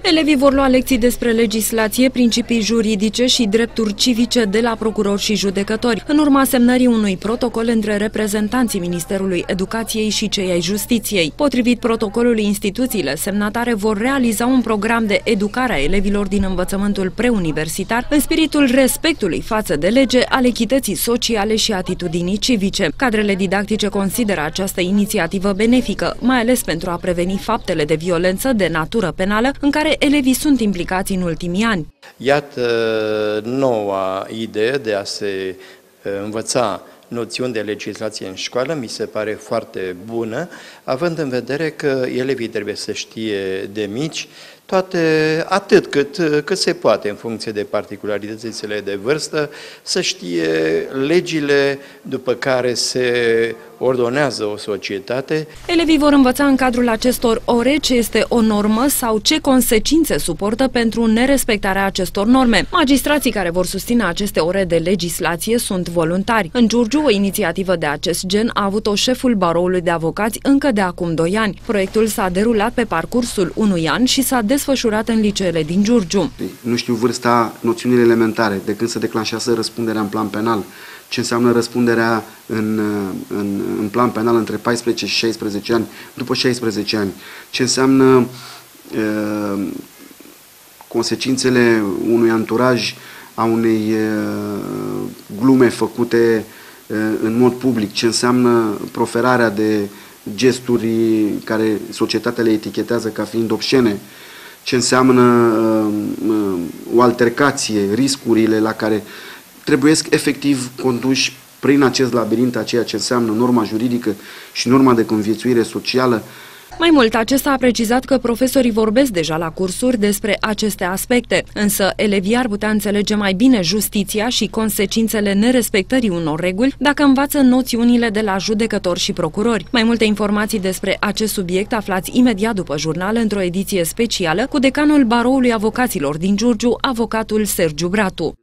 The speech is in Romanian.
Elevii vor lua lecții despre legislație, principii juridice și drepturi civice de la procurori și judecători, în urma semnării unui protocol între reprezentanții Ministerului Educației și cei ai Justiției. Potrivit protocolului, instituțiile semnatare vor realiza un program de educare a elevilor din învățământul preuniversitar în spiritul respectului față de lege, al echității sociale și atitudinii civice. Cadrele didactice consideră această inițiativă benefică, mai ales pentru a preveni faptele de violență de natură penală în care elevii sunt implicați în ultimii ani. Iată noua idee de a se învăța noțiuni de legislație în școală, mi se pare foarte bună, având în vedere că elevii trebuie să știe de mici toate, atât cât se poate în funcție de particularitățile de vârstă, să știe legile după care se ordonează o societate. Elevii vor învăța în cadrul acestor ore ce este o normă sau ce consecințe suportă pentru nerespectarea acestor norme. Magistrații care vor susține aceste ore de legislație sunt voluntari. În Giurgiu, o inițiativă de acest gen a avut-o șeful Baroului de Avocați încă de acum 2 ani. Proiectul s-a derulat pe parcursul unui an și s-a desfășurat în liceele din Giurgiu. Nu știu vârsta, noțiunile elementare, de când se declanșează răspunderea în plan penal, ce înseamnă răspunderea în plan penal între 14 și 16 ani, după 16 ani, ce înseamnă consecințele unui anturaj a unei glume făcute în mod public, ce înseamnă proferarea de gesturi care societatea le etichetează ca fiind obscene, ce înseamnă o altercație, riscurile la care trebuiesc efectiv conduși prin acest labirint a ceea ce înseamnă norma juridică și norma de conviețuire socială. Mai mult, acesta a precizat că profesorii vorbesc deja la cursuri despre aceste aspecte, însă elevii ar putea înțelege mai bine justiția și consecințele nerespectării unor reguli dacă învață noțiunile de la judecători și procurori. Mai multe informații despre acest subiect aflați imediat după jurnal într-o ediție specială cu decanul Baroului Avocaților din Giurgiu, avocatul Sergiu Bratu.